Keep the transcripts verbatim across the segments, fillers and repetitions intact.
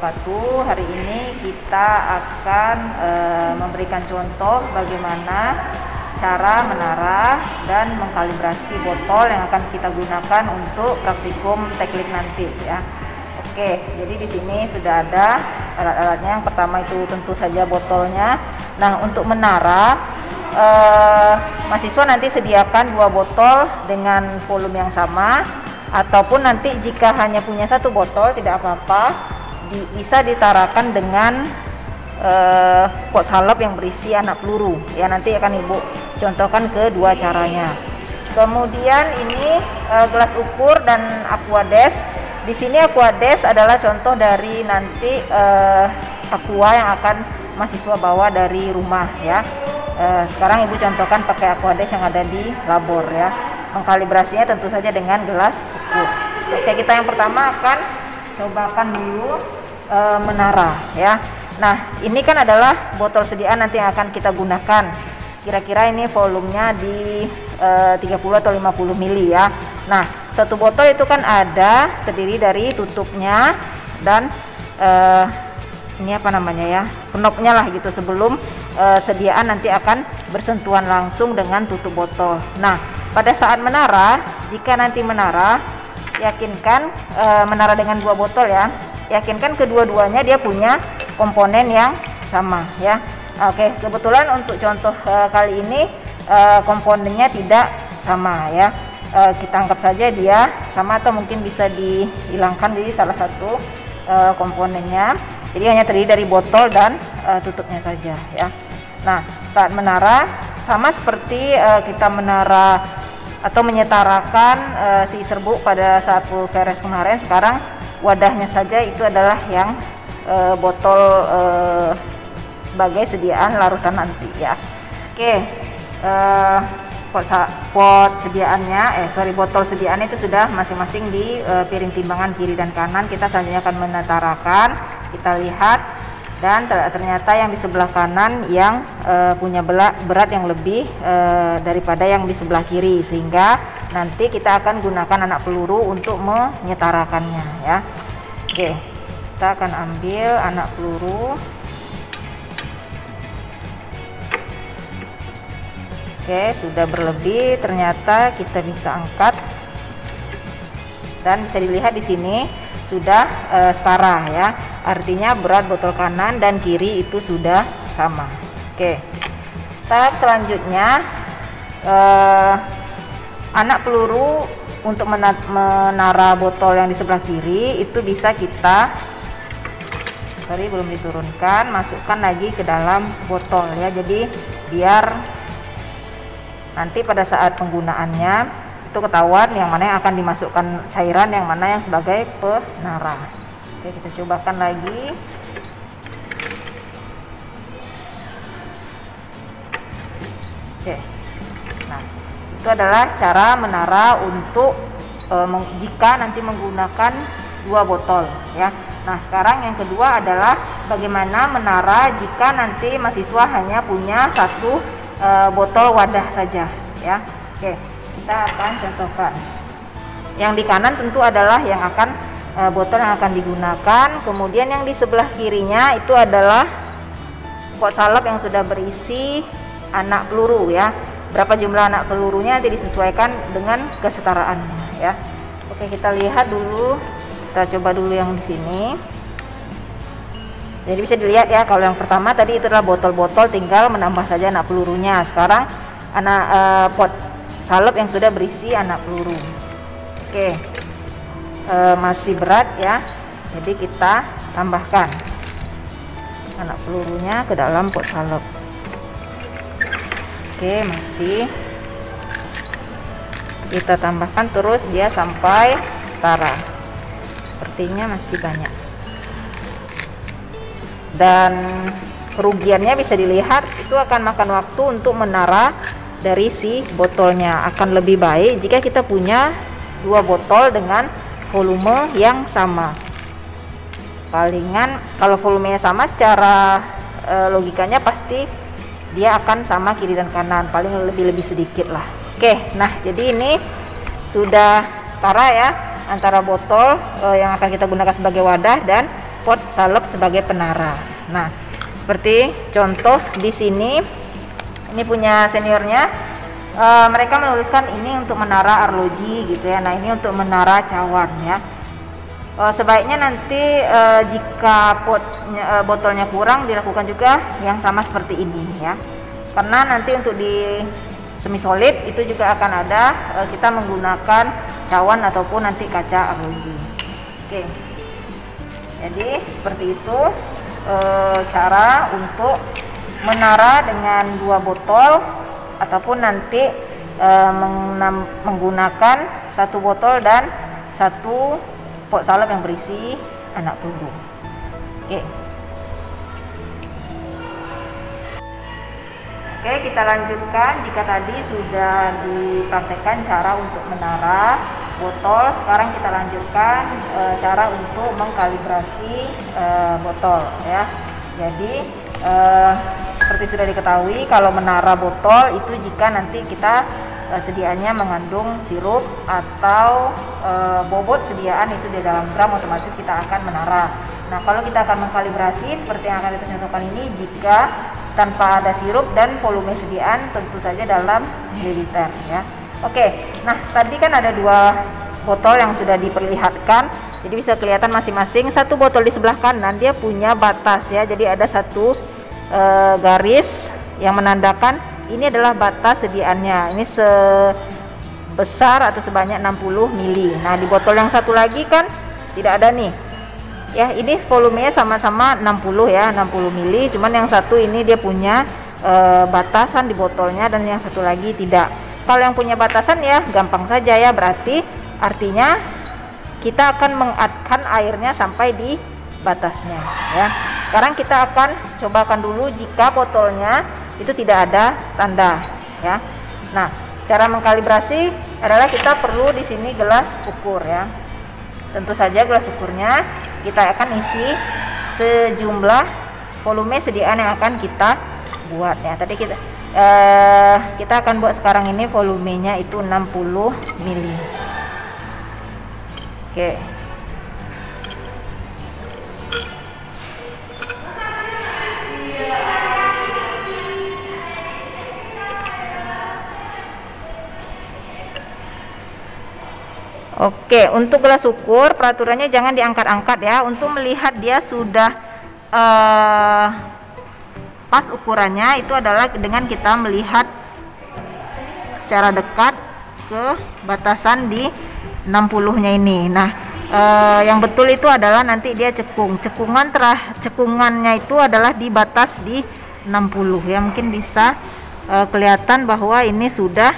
wabarakatuh. Hari ini kita akan e, memberikan contoh bagaimana cara menara dan mengkalibrasi botol yang akan kita gunakan untuk praktikum teknik nanti ya. Oke, jadi di sini sudah ada alat-alatnya. Yang pertama itu tentu saja botolnya. Nah, untuk menara e, mahasiswa nanti sediakan dua botol dengan volume yang sama, ataupun nanti jika hanya punya satu botol tidak apa-apa, di, bisa ditarakan dengan uh, pot salep yang berisi anak peluru ya. Nanti akan ibu contohkan kedua caranya. Kemudian ini uh, gelas ukur dan aquades. Di sini aquades adalah contoh dari nanti uh, aqua yang akan mahasiswa bawa dari rumah ya. Uh, sekarang ibu contohkan pakai aquades yang ada di labor ya. Mengkalibrasinya tentu saja dengan gelas ukur. Oke, kita yang pertama akan cobakan dulu e, menara ya. Nah, ini kan adalah botol sediaan nanti yang akan kita gunakan. Kira-kira ini volumenya di e, tiga puluh atau lima puluh mili ya. Nah, satu botol itu kan ada terdiri dari tutupnya dan e, ini apa namanya ya, penopnya lah gitu, sebelum e, sediaan nanti akan bersentuhan langsung dengan tutup botol. Nah, pada saat menara, jika nanti menara, yakinkan e, menara dengan dua botol ya, yakinkan kedua-duanya dia punya komponen yang sama ya. Oke, kebetulan untuk contoh e, kali ini e, komponennya tidak sama ya. E, kita anggap saja dia sama atau mungkin bisa dihilangkan jadi salah satu e, komponennya. Jadi hanya terdiri dari botol dan e, tutupnya saja ya. Nah, saat menara sama seperti e, kita menara atau menyetarakan e, si serbuk pada saat pulveres kemarin. Sekarang wadahnya saja itu adalah yang e, botol e, sebagai sediaan larutan nanti ya. Oke, e, pot, pot sediaannya eh sorry botol sediaannya itu sudah masing-masing di e, piring timbangan kiri dan kanan. Kita selanjutnya akan menetarakan. Kita lihat, dan ternyata yang di sebelah kanan yang e, punya berat, berat yang lebih e, daripada yang di sebelah kiri, sehingga nanti kita akan gunakan anak peluru untuk menyetarakannya ya. Oke, kita akan ambil anak peluru. Oke, sudah berlebih, ternyata kita bisa angkat dan bisa dilihat di sini sudah e, setara ya. Artinya berat botol kanan dan kiri itu sudah sama. Oke, tahap selanjutnya eh, anak peluru untuk menara botol yang di sebelah kiri itu bisa kita, sorry belum diturunkan, masukkan lagi ke dalam botol ya. Jadi biar nanti pada saat penggunaannya itu ketahuan yang mana yang akan dimasukkan cairan, yang mana yang sebagai penara. Oke, kita cobakan lagi. Oke, nah itu adalah cara menara untuk e, jika nanti menggunakan dua botol ya. Nah, sekarang yang kedua adalah bagaimana menara jika nanti mahasiswa hanya punya satu e, botol wadah saja ya. Oke, kita akan contohkan. Yang di kanan tentu adalah yang akan e, botol yang akan digunakan. Kemudian yang di sebelah kirinya itu adalah pot salep yang sudah berisi anak peluru ya. Berapa jumlah anak pelurunya nanti disesuaikan dengan kesetaraannya ya. Oke, kita lihat dulu. Kita coba dulu yang di sini. Jadi bisa dilihat ya, kalau yang pertama tadi itu adalah botol-botol, tinggal menambah saja anak pelurunya. Sekarang anak e, pot salep yang sudah berisi anak peluru. Oke, e, masih berat ya, jadi kita tambahkan anak pelurunya ke dalam pot salep. Oke, masih kita tambahkan terus dia sampai setara. Sepertinya masih banyak, dan kerugiannya bisa dilihat itu akan makan waktu untuk menara dari si botolnya. Akan lebih baik jika kita punya dua botol dengan volume yang sama. Palingan kalau volumenya sama, secara e, logikanya pasti dia akan sama kiri dan kanan, paling lebih-lebih sedikit lah. Oke, nah jadi ini sudah setara ya antara botol e, yang akan kita gunakan sebagai wadah dan pot salep sebagai penara. Nah, seperti contoh di sini, ini punya seniornya, e, mereka menuliskan ini untuk menara arloji gitu ya. Nah, ini untuk menara cawan ya. E, sebaiknya nanti e, jika potnya, e, botolnya kurang, dilakukan juga yang sama seperti ini ya. Karena nanti untuk di semi solid itu juga akan ada, e, kita menggunakan cawan ataupun nanti kaca arloji. Oke, jadi seperti itu e, cara untuk menara dengan dua botol ataupun nanti e, menggunakan satu botol dan satu pot salep yang berisi anak peluru. Oke. Oke, kita lanjutkan. Jika tadi sudah dipraktekkan cara untuk menara botol, sekarang kita lanjutkan e, cara untuk mengkalibrasi e, botol ya. Jadi e, seperti sudah diketahui, kalau menara botol itu jika nanti kita e, sediaannya mengandung sirup atau e, bobot sediaan itu di dalam gram, otomatis kita akan menara. Nah, kalau kita akan mengkalibrasi seperti yang akan kita contohkan ini, jika tanpa ada sirup dan volume sediaan tentu saja dalam mililiter ya. Oke, nah tadi kan ada dua botol yang sudah diperlihatkan, jadi bisa kelihatan masing-masing. Satu botol di sebelah kanan dia punya batas ya, jadi ada satu e, garis yang menandakan ini adalah batas sediaannya, ini sebesar atau sebanyak enam puluh mili. Nah, di botol yang satu lagi kan tidak ada nih ya, ini volumenya sama-sama enam puluh ya, enam puluh mili, cuman yang satu ini dia punya e, batasan di botolnya dan yang satu lagi tidak. Kalau yang punya batasan ya gampang saja ya, berarti artinya kita akan mengadkan airnya sampai di batasnya ya. Sekarang kita akan cobakan dulu jika botolnya itu tidak ada tanda ya. Nah, cara mengkalibrasi adalah kita perlu di sini gelas ukur ya. Tentu saja gelas ukurnya kita akan isi sejumlah volume sediaan yang akan kita buat ya. Tadi kita eh, kita akan buat sekarang ini volumenya itu enam puluh mili. Oke. Oke, untuk gelas ukur peraturannya jangan diangkat-angkat ya, untuk melihat dia sudah uh, pas ukurannya itu adalah dengan kita melihat secara dekat ke batasan di enam puluh-nya ini. Nah, uh, yang betul itu adalah nanti dia cekung. Cekungan terah cekungannya itu adalah di batas di enam puluh ya. Mungkin bisa uh, kelihatan bahwa ini sudah,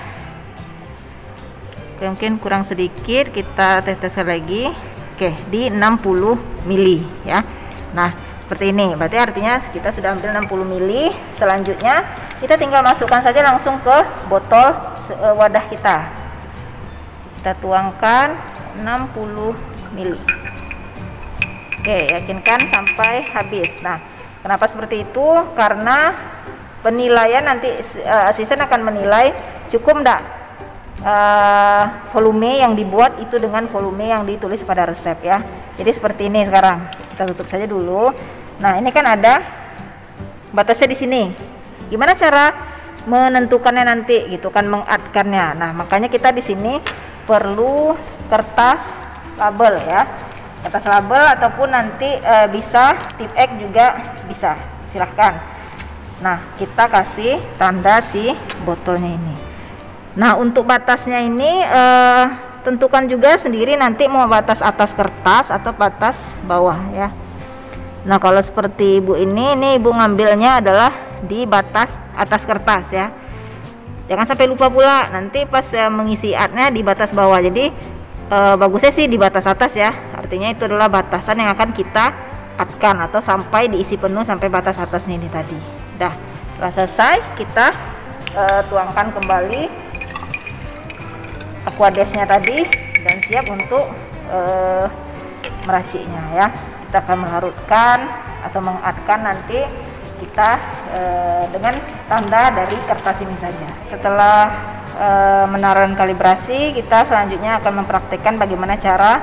mungkin kurang sedikit, kita tes-tes lagi. Oke, di enam puluh mili ya. Nah, seperti ini. Berarti artinya kita sudah ambil enam puluh mili. Selanjutnya kita tinggal masukkan saja langsung ke botol e, wadah kita. Kita tuangkan enam puluh mili. Oke, yakinkan sampai habis. Nah, kenapa seperti itu? Karena penilaian nanti e, asisten akan menilai cukup enggak Uh, volume yang dibuat itu dengan volume yang ditulis pada resep ya. Jadi seperti ini. Sekarang kita tutup saja dulu. Nah, ini kan ada batasnya di sini. Gimana cara menentukannya nanti gitu kan, mengadkannya. Nah, makanya kita di sini perlu kertas label ya. Kertas label ataupun nanti uh, bisa tip X juga bisa. Silahkan. Nah, kita kasih tanda si botolnya ini. Nah, untuk batasnya ini eh, tentukan juga sendiri nanti mau batas atas kertas atau batas bawah ya. Nah, kalau seperti ibu ini, ini ibu ngambilnya adalah di batas atas kertas ya. Jangan sampai lupa pula nanti pas eh, mengisi adnya di batas bawah. Jadi eh, bagusnya sih di batas atas ya. Artinya itu adalah batasan yang akan kita adkan atau sampai diisi penuh sampai batas atasnya ini tadi. Dah, setelah selesai kita eh, tuangkan kembali aquadesnya tadi dan siap untuk uh, meraciknya ya. Kita akan menglarutkan atau mengadkan nanti kita uh, dengan tanda dari kertas ini saja. Setelah uh, menara kalibrasi, kita selanjutnya akan mempraktekkan bagaimana cara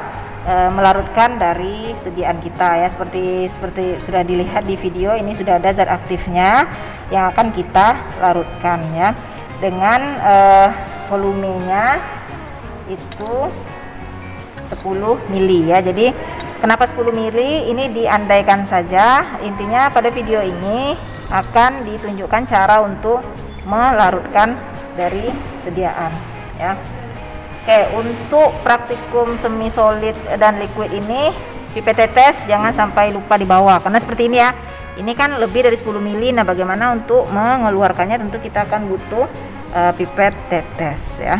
e, melarutkan dari sediaan kita ya, seperti seperti sudah dilihat di video ini, sudah ada zat aktifnya yang akan kita larutkan ya, dengan e, volumenya itu sepuluh mili ya. Jadi kenapa sepuluh mili ini diandaikan saja, intinya pada video ini akan ditunjukkan cara untuk melarutkan dari sediaan ya. Oke, untuk praktikum semi solid dan liquid ini pipet tetes jangan sampai lupa dibawa, karena seperti ini ya, ini kan lebih dari sepuluh mili. Nah, bagaimana untuk mengeluarkannya, tentu kita akan butuh uh, pipet tetes ya,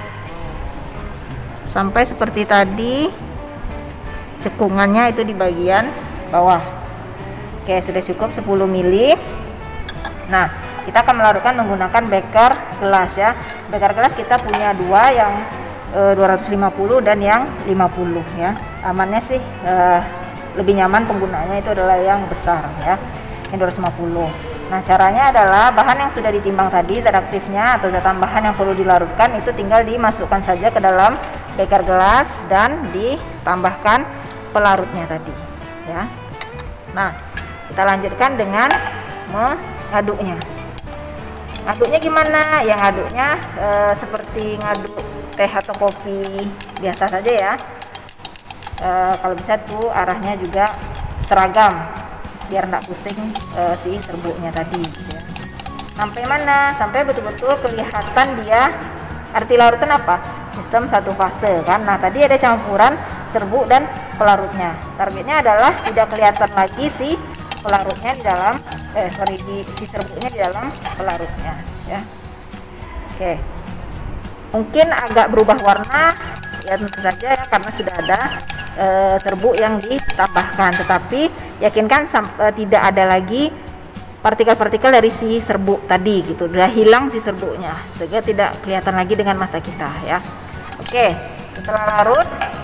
sampai seperti tadi cekungannya itu di bagian bawah. Oke, sudah cukup sepuluh mili. Nah, kita akan melarutkan menggunakan beker gelas ya. Beker gelas kita punya dua, yang e, dua ratus lima puluh dan yang lima puluh ya. Amannya sih e, lebih nyaman penggunaannya itu adalah yang besar ya, yang dua ratus lima puluh. Nah, caranya adalah bahan yang sudah ditimbang tadi, zat aktifnya atau zat tambahan yang perlu dilarutkan itu tinggal dimasukkan saja ke dalam beker gelas dan ditambahkan pelarutnya tadi ya. Nah, kita lanjutkan dengan mengaduknya. Ngaduknya gimana? Yang ngaduknya e, seperti ngaduk teh atau kopi biasa saja ya. E, kalau bisa tuh arahnya juga seragam biar enggak pusing e, si serbuknya tadi ya. Sampai mana? Sampai betul-betul kelihatan dia. Arti larutan apa? Sistem satu fase kan. Nah, tadi ada campuran serbuk dan pelarutnya. Targetnya adalah tidak kelihatan lagi si pelarutnya di dalam eh sorry di si serbuknya di dalam pelarutnya ya. Oke, mungkin agak berubah warna ya, tentu saja ya, karena sudah ada e, serbuk yang ditambahkan, tetapi yakinkan e, tidak ada lagi partikel-partikel dari si serbuk tadi gitu, sudah hilang si serbuknya sehingga tidak kelihatan lagi dengan mata kita ya. Oke, setelah larut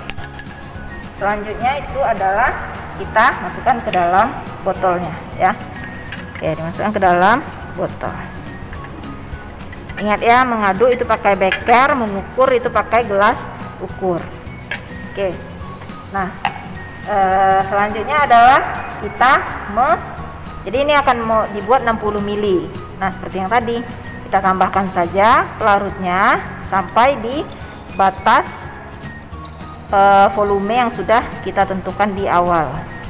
selanjutnya itu adalah kita masukkan ke dalam botolnya ya. Oke, dimasukkan ke dalam botol. Ingat ya, mengaduk itu pakai beker, mengukur itu pakai gelas ukur. Oke, nah e, selanjutnya adalah kita me jadi ini akan mau dibuat enam puluh mili. Nah, seperti yang tadi kita tambahkan saja pelarutnya sampai di batas e, volume yang sudah kita tentukan di awal.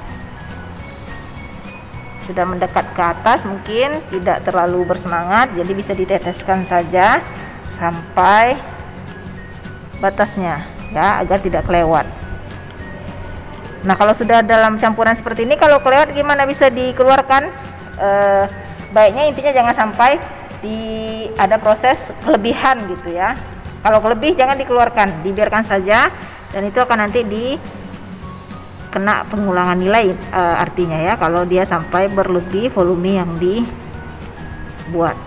Sudah mendekat ke atas, mungkin tidak terlalu bersemangat, jadi bisa diteteskan saja sampai batasnya ya, agar tidak kelewat. Nah, kalau sudah dalam campuran seperti ini, kalau kelewat gimana bisa dikeluarkan? E, baiknya intinya jangan sampai di ada proses kelebihan gitu ya. Kalau kelebih jangan dikeluarkan, dibiarkan saja, dan itu akan nanti di kena pengulangan nilai e, artinya ya, kalau dia sampai berlebih volume yang dibuat.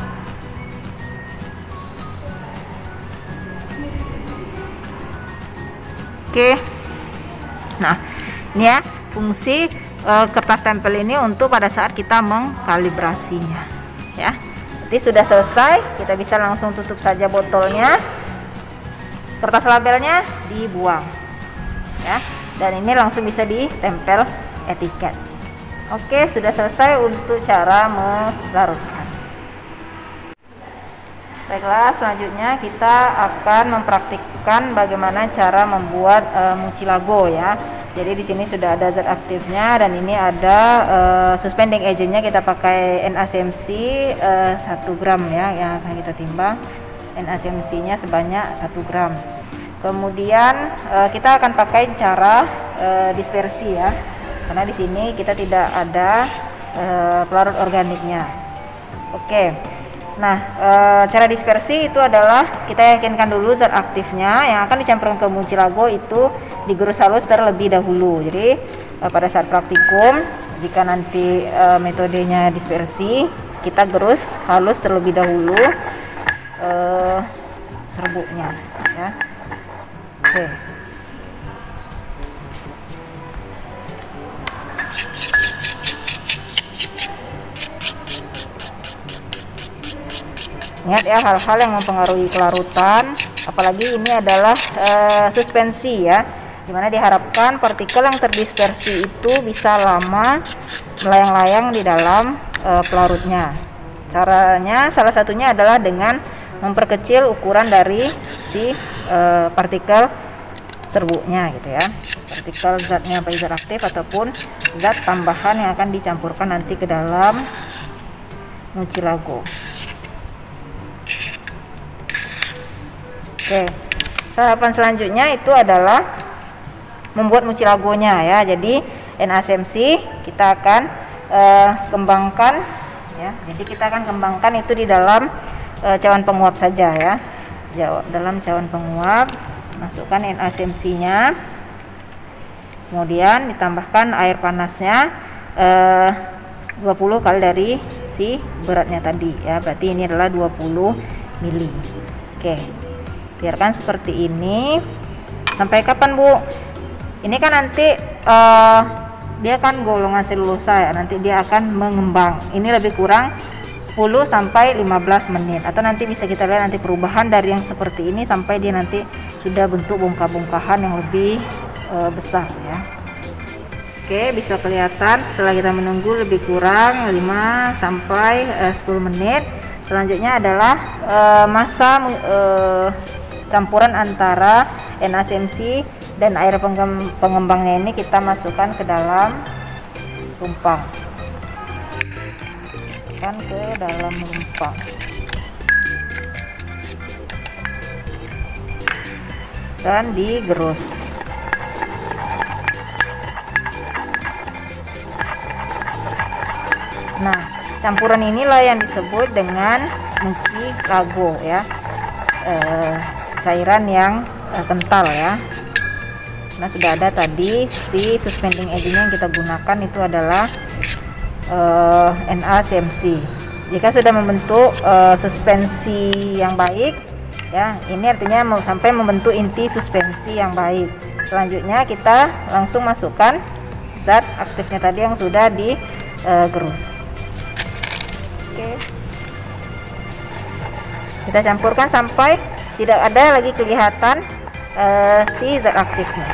Oke, nah ini ya fungsi e, kertas tempel ini untuk pada saat kita mengkalibrasinya ya. Jadi sudah selesai, kita bisa langsung tutup saja botolnya, kertas labelnya dibuang ya. Dan ini langsung bisa ditempel etiket. Oke, sudah selesai untuk cara melarutkan. Baiklah, selanjutnya kita akan mempraktikkan bagaimana cara membuat e, mucilago ya. Jadi di sini sudah ada zat aktifnya dan ini ada e, suspending agentnya. Kita pakai N A C M C e, satu gram ya, yang akan kita timbang. N A C M C-nya sebanyak satu gram. Kemudian uh, kita akan pakai cara uh, dispersi ya, karena di sini kita tidak ada uh, pelarut organiknya. Oke, nah uh, cara dispersi itu adalah kita yakinkan dulu zat aktifnya yang akan dicampurkan ke mucilago itu digerus halus terlebih dahulu. Jadi uh, pada saat praktikum, jika nanti uh, metodenya dispersi, kita gerus halus terlebih dahulu uh, serbuknya ya. Oke. Ingat ya, hal-hal yang mempengaruhi kelarutan, apalagi ini adalah e, suspensi ya. dimana diharapkan partikel yang terdispersi itu bisa lama melayang-layang di dalam e, pelarutnya. Caranya salah satunya adalah dengan memperkecil ukuran dari si e, partikel serbuknya gitu ya, partikel zatnya baik zat aktif ataupun zat tambahan yang akan dicampurkan nanti ke dalam mucilago. Oke, tahapan selanjutnya itu adalah membuat mucilagonya ya. Jadi N A C M C kita akan uh, kembangkan ya. Jadi kita akan kembangkan itu di dalam uh, cawan penguap saja ya. Dalam cawan penguap masukkan N A C M C-nya, kemudian ditambahkan air panasnya eh, dua puluh kali dari si beratnya tadi ya, berarti ini adalah dua puluh mili. Oke, biarkan seperti ini sampai kapan Bu? Ini kan nanti eh, dia kan golongan selulosa ya, nanti dia akan mengembang. Ini lebih kurang sepuluh sampai lima belas menit, atau nanti bisa kita lihat nanti perubahan dari yang seperti ini sampai dia nanti sudah bentuk bongkah-bongkahan yang lebih e, besar ya. Oke, bisa kelihatan setelah kita menunggu lebih kurang lima sampai sepuluh menit. Selanjutnya adalah e, masa e, campuran antara N A C M C dan air pengembangnya ini kita masukkan ke dalam tumpang. Masukkan ke dalam tumpang. Dan digerus. Nah, campuran inilah yang disebut dengan mucilago ya, e, cairan yang e, kental ya. Nah, sudah ada tadi si suspending agent yang kita gunakan itu adalah e, N A C M C. Jika sudah membentuk e, suspensi yang baik ya, ini artinya mau sampai membentuk inti suspensi yang baik. Selanjutnya kita langsung masukkan zat aktifnya tadi yang sudah digerus. Oke, kita campurkan sampai tidak ada lagi kelihatan uh, si zat aktifnya.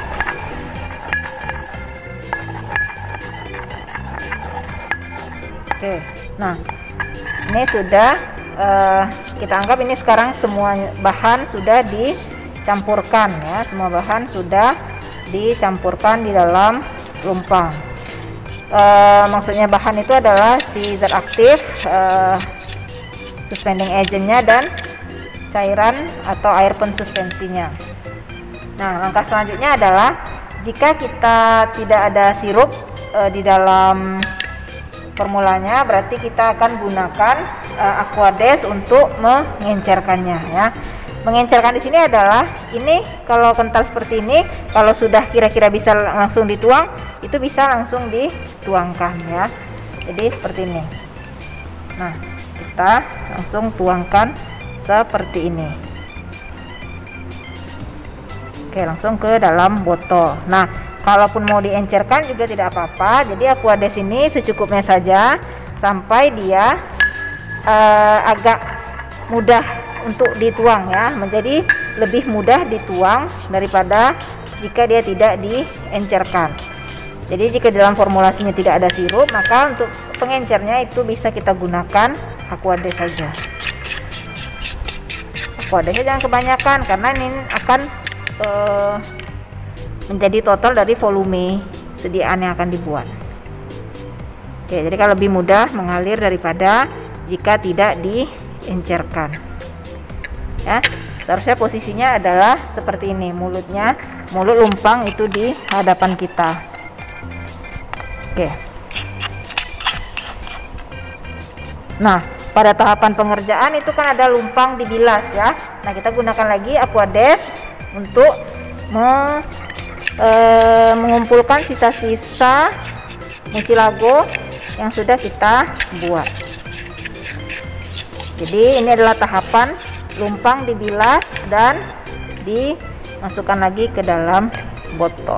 Oke, nah ini sudah. Uh, kita anggap ini sekarang semua bahan sudah dicampurkan ya, semua bahan sudah dicampurkan di dalam lumpang. Uh, maksudnya bahan itu adalah si zat aktif, uh, suspending agentnya, dan cairan atau air pensuspensinya. Nah, langkah selanjutnya adalah jika kita tidak ada sirup uh, di dalam formulanya, berarti kita akan gunakan uh, Aquades untuk mengencerkannya ya. Mengencerkan di sini adalah ini, kalau kental seperti ini, kalau sudah kira-kira bisa langsung dituang, itu bisa langsung dituangkan ya. Jadi seperti ini. Nah, kita langsung tuangkan seperti ini. Oke, langsung ke dalam botol. Nah, kalaupun mau diencerkan juga tidak apa-apa. Jadi Aquades ini secukupnya saja sampai dia uh, agak mudah untuk dituang ya, menjadi lebih mudah dituang daripada jika dia tidak diencerkan. Jadi jika dalam formulasinya tidak ada sirup, maka untuk pengencernya itu bisa kita gunakan Aquades saja. Aquadesnya jangan kebanyakan karena ini akan uh, menjadi total dari volume sediaan yang akan dibuat. Oke, jadi kalau lebih mudah mengalir daripada jika tidak diencerkan. Ya, seharusnya posisinya adalah seperti ini, mulutnya, mulut lumpang itu di hadapan kita. Oke. Nah, pada tahapan pengerjaan itu kan ada lumpang dibilas ya. Nah, kita gunakan lagi Aquades untuk me E, mengumpulkan sisa-sisa mucilago yang sudah kita buat. Jadi ini adalah tahapan lumpang dibilas dan dimasukkan lagi ke dalam botol.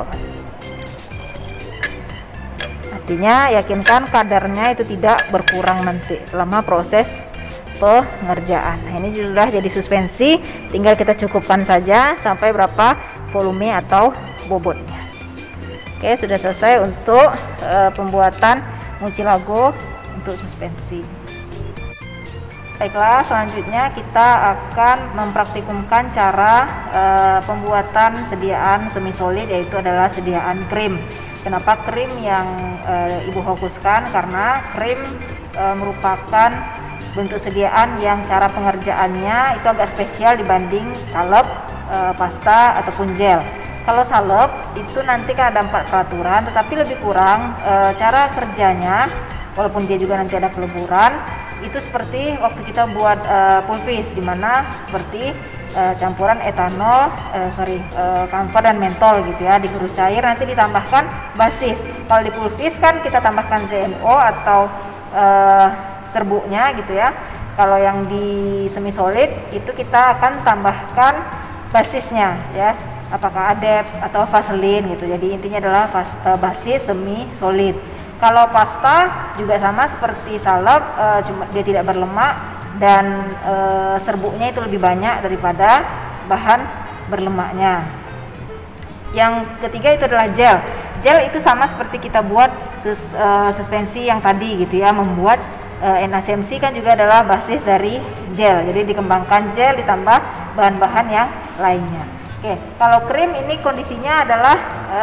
Artinya yakinkan kadarnya itu tidak berkurang nanti selama proses pengerjaan. Nah, ini sudah jadi suspensi, tinggal kita cukupkan saja sampai berapa volume atau bobotnya. Oke, sudah selesai untuk uh, pembuatan Mucilago untuk suspensi. Baiklah, selanjutnya kita akan mempraktikumkan cara uh, pembuatan sediaan semi solid, yaitu adalah sediaan krim. Kenapa krim yang uh, Ibu fokuskan? Karena krim uh, merupakan bentuk sediaan yang cara pengerjaannya itu agak spesial dibanding salep, uh, pasta ataupun gel. Kalau salep itu nanti kan ada empat peraturan, tetapi lebih kurang uh, cara kerjanya, walaupun dia juga nanti ada peleburan, itu seperti waktu kita buat uh, pulvis, dimana seperti uh, campuran etanol, uh, sorry, uh, kamfer dan mentol gitu ya, digerus cair nanti ditambahkan basis. Kalau di pulvis kan kita tambahkan Z N O atau uh, serbuknya gitu ya. Kalau yang di semi solid itu kita akan tambahkan basisnya ya, apakah Adepts atau Vaseline gitu. Jadi intinya adalah vas, uh, basis semi solid. Kalau pasta juga sama seperti salep, e, cuma dia tidak berlemak dan e, serbuknya itu lebih banyak daripada bahan berlemaknya. Yang ketiga itu adalah gel. Gel itu sama seperti kita buat sus, e, suspensi yang tadi gitu ya, membuat e, N A C M C kan juga adalah basis dari gel. Jadi dikembangkan gel ditambah bahan-bahan yang lainnya. Oke, kalau krim ini kondisinya adalah e,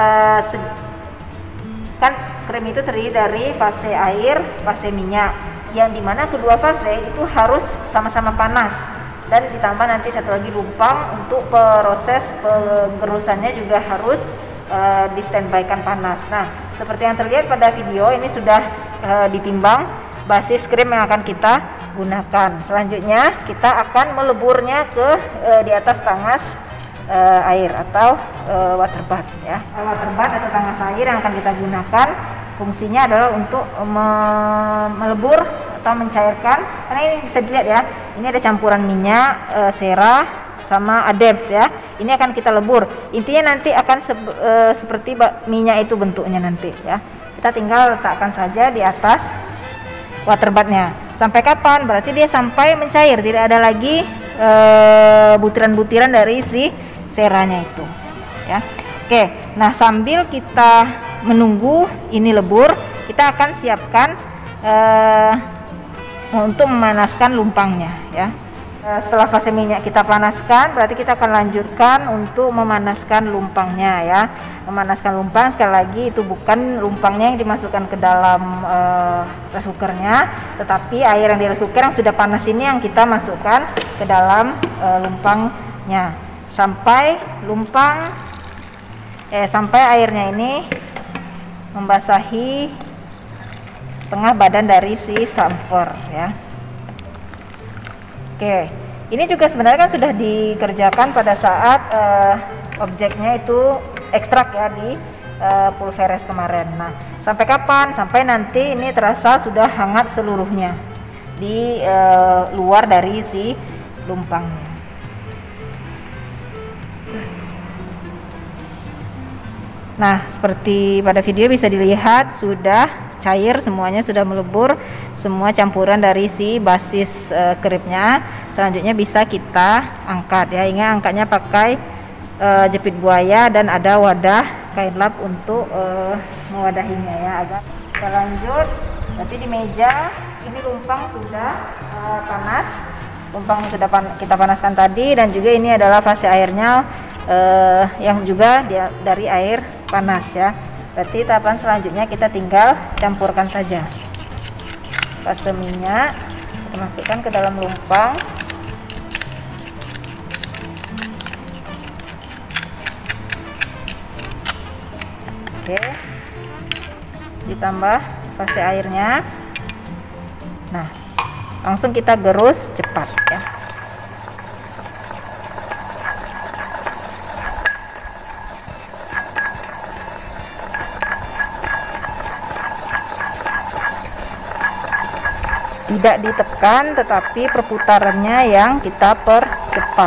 kan krim itu terdiri dari fase air, fase minyak, yang dimana kedua fase itu harus sama-sama panas, dan ditambah nanti satu lagi lumpang untuk proses penggerusannya juga harus uh, di standby-kan panas. Nah, seperti yang terlihat pada video ini sudah uh, ditimbang basis krim yang akan kita gunakan. Selanjutnya kita akan meleburnya ke uh, di atas tangas Uh, air atau uh, water bath ya. Water bath atau tangas air yang akan kita gunakan fungsinya adalah untuk me melebur atau mencairkan, karena ini bisa dilihat ya, ini ada campuran minyak, uh, sera sama Adepts ya. Ini akan kita lebur. Intinya nanti akan se uh, seperti minyak itu bentuknya nanti ya. Kita tinggal letakkan saja di atas water bathnya. Sampai kapan? Berarti dia sampai mencair, tidak ada lagi butiran-butiran uh, dari si seranya itu ya. Oke, nah sambil kita menunggu ini lebur, kita akan siapkan uh, untuk memanaskan lumpangnya ya. Uh, setelah fase minyak kita panaskan, berarti kita akan lanjutkan untuk memanaskan lumpangnya ya. Memanaskan lumpang, sekali lagi itu bukan lumpangnya yang dimasukkan ke dalam uh, rice cookernya, tetapi air yang di rice cooker yang sudah panas ini yang kita masukkan ke dalam uh, lumpangnya sampai lumpang eh sampai airnya ini membasahi tengah badan dari si camphor ya. Oke, ini juga sebenarnya kan sudah dikerjakan pada saat uh, objeknya itu ekstrak ya di uh, pulveres kemarin. Nah, sampai kapan? Sampai nanti ini terasa sudah hangat seluruhnya di uh, luar dari si lumpangnya. Nah, seperti pada video bisa dilihat sudah cair semuanya, sudah melebur semua campuran dari si basis e, keripnya. Selanjutnya bisa kita angkat ya. Ingat angkatnya pakai e, jepit buaya dan ada wadah kain lap untuk e, mewadahinya ya. Agar kita lanjut. Berarti di meja ini lumpang sudah e, panas. Lumpang sudah pan kita panaskan tadi, dan juga ini adalah fase airnya Uh, yang juga dia dari air panas ya. Berarti tahapan selanjutnya kita tinggal campurkan saja fase minyak, kita masukkan ke dalam lumpang. Oke, ditambah fase airnya. Nah, langsung kita gerus cepat ya. Tidak ditekan, tetapi perputarannya yang kita percepat.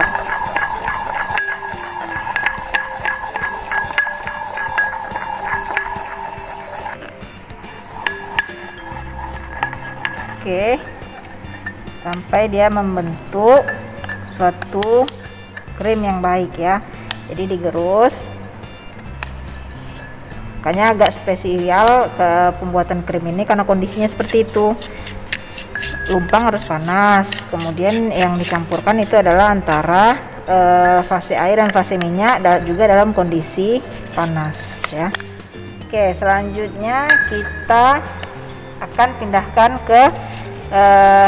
Oke, sampai dia membentuk suatu krim yang baik ya. Jadi digerus. Makanya agak spesial ke pembuatan krim ini karena kondisinya seperti itu. Lumpang harus panas, kemudian yang dicampurkan itu adalah antara e, fase air dan fase minyak, dan juga dalam kondisi panas ya. Oke, selanjutnya kita akan pindahkan ke e,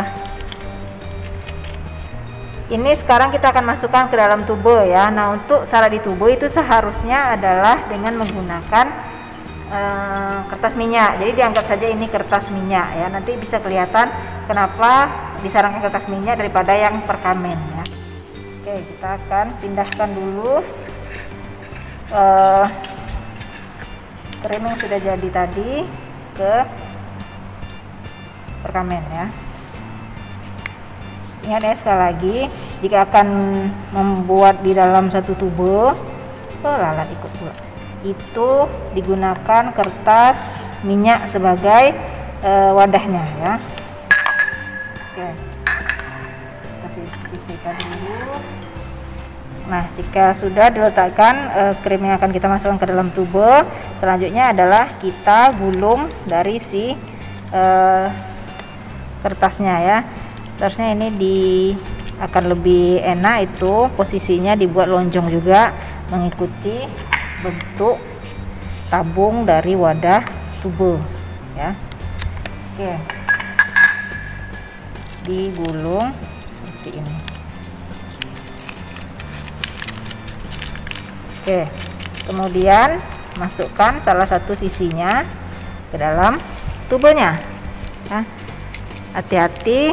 ini sekarang kita akan masukkan ke dalam tubo ya. Nah, untuk cara ditubo itu seharusnya adalah dengan menggunakan Uh, kertas minyak. Jadi dianggap saja ini kertas minyak ya. Nanti bisa kelihatan kenapa disarankan kertas minyak daripada yang perkamen ya. Oke, kita akan pindahkan dulu uh, krim yang sudah jadi tadi ke perkamen ya. Ingat ya, sekali lagi jika akan membuat di dalam satu tubo, oh lalat ikut pula, itu digunakan kertas minyak sebagai e, wadahnya ya. Oke, kita sisihkan dulu. Nah, jika sudah diletakkan e, krim yang akan kita masukkan ke dalam tubo, selanjutnya adalah kita gulung dari si e, kertasnya ya. Seharusnya ini di akan lebih enak itu posisinya dibuat lonjong juga mengikuti bentuk tabung dari wadah tubo ya. Oke, digulung seperti ini. Oke, kemudian masukkan salah satu sisinya ke dalam tubonya ya. Hati-hati,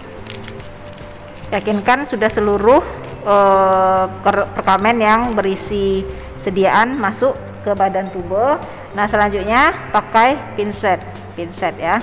yakinkan sudah seluruh eh, perkamen yang berisi sediaan masuk ke badan tubo. Nah, selanjutnya pakai pinset pinset ya.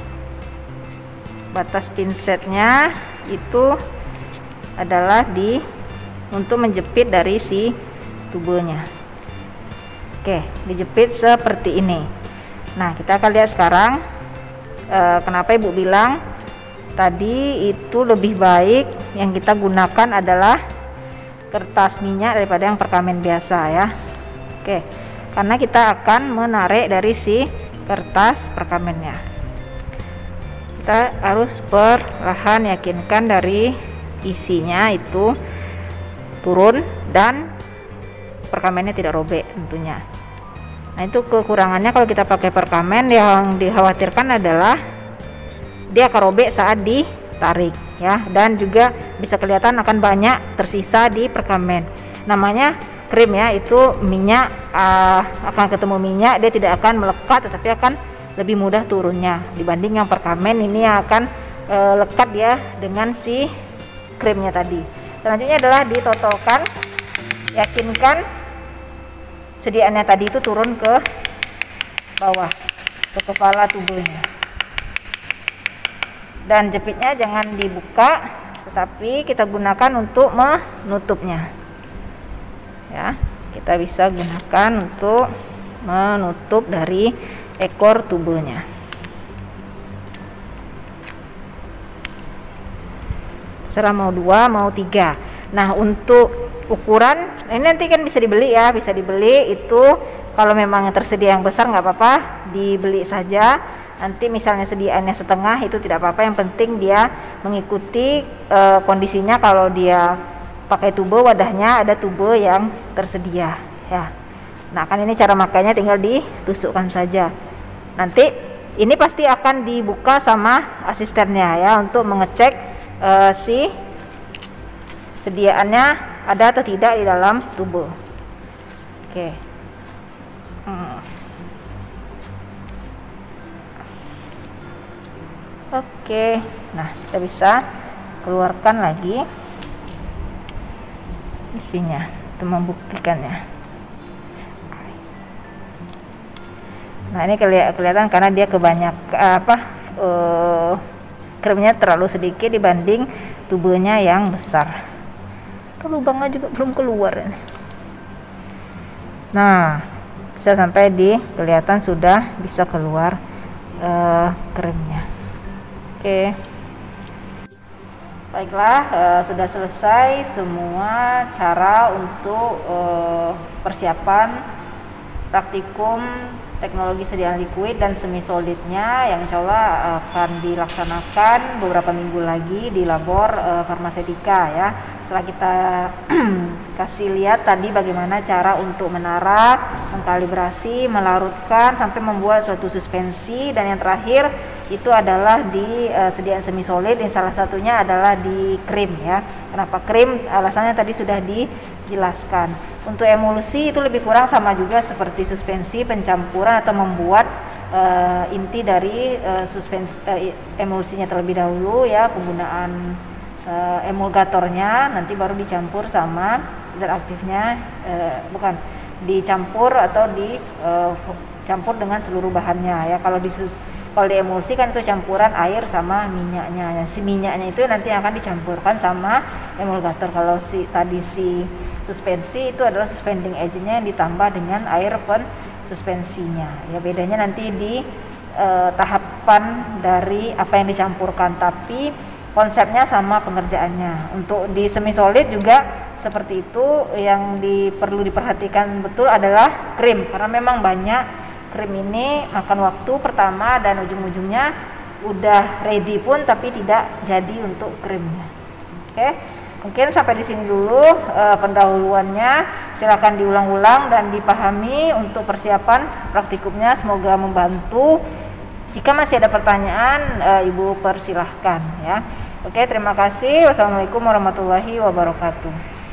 Batas pinsetnya itu adalah di untuk menjepit dari si tubonya. Oke, dijepit seperti ini. Nah, kita akan lihat sekarang e, kenapa ibu bilang tadi itu lebih baik yang kita gunakan adalah kertas minyak daripada yang perkamen biasa ya. Oke, karena kita akan menarik dari si kertas perkamennya. Kita harus perlahan yakinkan dari isinya itu turun dan perkamennya tidak robek tentunya. Nah, itu kekurangannya kalau kita pakai perkamen, yang dikhawatirkan adalah dia akan robek saat ditarik ya, dan juga bisa kelihatan akan banyak tersisa di perkamen. Namanya krim ya, itu minyak uh, akan ketemu minyak, dia tidak akan melekat tetapi akan lebih mudah turunnya dibanding yang perkamen ini yang akan uh, lekat ya dengan si krimnya tadi. Selanjutnya adalah ditotolkan, yakinkan sediaannya tadi itu turun ke bawah, ke kepala tubuhnya. Dan jepitnya jangan dibuka, tetapi kita gunakan untuk menutupnya ya. Kita bisa gunakan untuk menutup dari ekor tubuhnya. Serah mau dua mau tiga. Nah, untuk ukuran ini nanti kan bisa dibeli ya, bisa dibeli itu kalau memang tersedia yang besar nggak apa-apa, dibeli saja. Nanti misalnya sediaannya setengah itu tidak apa-apa, yang penting dia mengikuti e, kondisinya. Kalau dia pakai tubo, wadahnya ada tubo yang tersedia ya. Nah, kan ini cara makanya tinggal ditusukkan saja. Nanti ini pasti akan dibuka sama asistennya ya untuk mengecek e, si sediaannya ada atau tidak di dalam tubo. Oke. Hmm. Oke, nah kita bisa keluarkan lagi isinya untuk membuktikannya. Nah, ini kelihatan karena dia kebanyak apa uh, krimnya terlalu sedikit dibanding tubuhnya yang besar. Lubangnya juga belum keluar ini. Nah, bisa sampai di kelihatan sudah bisa keluar uh, krimnya. Oke. Baiklah, uh, sudah selesai semua cara untuk uh, persiapan praktikum teknologi sediaan liquid dan semi solidnya yang insya Allah akan dilaksanakan beberapa minggu lagi di labor uh, farmasetika ya. Setelah kita kasih lihat tadi bagaimana cara untuk menara, mengkalibrasi, melarutkan sampai membuat suatu suspensi, dan yang terakhir itu adalah di uh, sediaan semi solid, yang salah satunya adalah di krim ya. Kenapa krim? Alasannya tadi sudah dijelaskan. Untuk emulsi itu lebih kurang sama juga seperti suspensi, pencampuran atau membuat uh, inti dari uh, suspensi uh, emulsinya terlebih dahulu ya, penggunaan uh, emulgatornya, nanti baru dicampur sama zat aktifnya, uh, bukan dicampur atau dicampur uh, dengan seluruh bahannya ya. Kalau di Kalau di emulsi kan itu campuran air sama minyaknya. Si minyaknya itu nanti akan dicampurkan sama emulgator. Kalau si tadi si suspensi itu adalah suspending agentnya yang ditambah dengan air pensuspensinya. Ya bedanya nanti di eh, tahapan dari apa yang dicampurkan, tapi konsepnya sama pengerjaannya. Untuk di semi solid juga seperti itu. Yang di, perlu diperhatikan betul adalah krim, karena memang banyak krim ini makan waktu pertama dan ujung-ujungnya udah ready pun tapi tidak jadi untuk krimnya. Oke, mungkin sampai di sini dulu uh, pendahuluannya. Silakan diulang-ulang dan dipahami untuk persiapan praktikumnya. Semoga membantu. Jika masih ada pertanyaan, uh, Ibu persilahkan ya. Oke, terima kasih. Wassalamualaikum warahmatullahi wabarakatuh.